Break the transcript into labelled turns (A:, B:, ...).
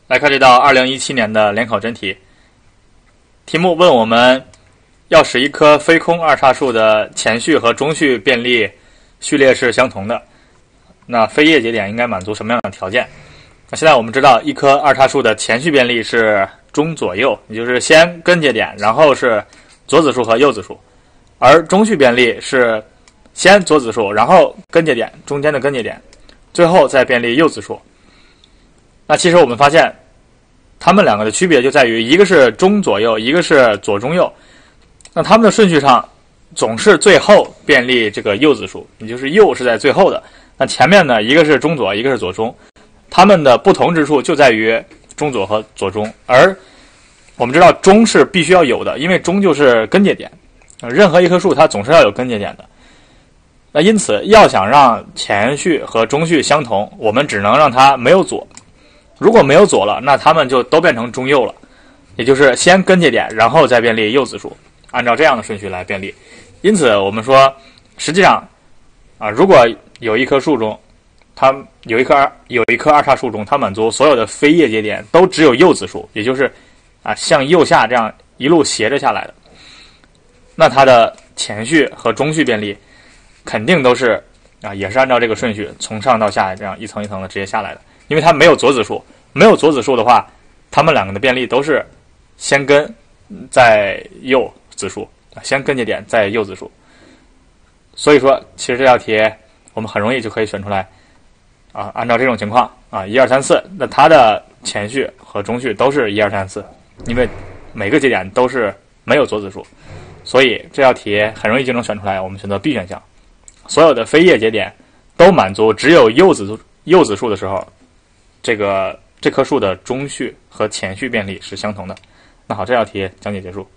A: 来看这道2017年的联考真题，题目问我们要使一棵非空二叉树的前序和中序便利序列是相同的，那非叶节点应该满足什么样的条件？那现在我们知道一棵二叉树的前序便利是中左右，也就是先根节点，然后是左子数和右子数，而中序便利是先左子数，然后根节点，中间的根节点，最后再便利右子数。那其实我们发现它们两个的区别就在于一个是中左右，一个是左中右，那它们的顺序上总是最后便利这个右子数，也就是右是在最后的，那前面呢一个是中左，一个是左中，它们的不同之处就在于中左和左中，而我们知道中是必须要有的，因为中就是根节点，任何一棵树它总是要有根节点的。那因此要想让前序和中序相同，我们只能让它没有左，如果没有左了，那它们就都变成中右了，也就是先根节点，然后再便利右子数，按照这样的顺序来便利。因此我们说实际上如果有一棵树中，它有一棵二叉树中，它满足所有的非叶节点都只有右子数，也就是向右下这样一路斜着下来的，那它的前序和中序便利肯定都是也是按照这个顺序从上到下这样一层一层的直接下来的，因为它没有左子数，没有左子数的话，它们两个的便利都是先根再右子数，先根节点再右子数。所以说其实这道题我们很容易就可以选出来按照这种情况1、2、3、4，那它的前序和中序都是1、2、3、4，因为每个节点都是没有左子数，所以这道题很容易就能选出来，我们选择 B 选项。所有的非叶节点都满足只有右子数的时候，这棵树的中序和前序便利是相同的。那好，这道题讲解结束。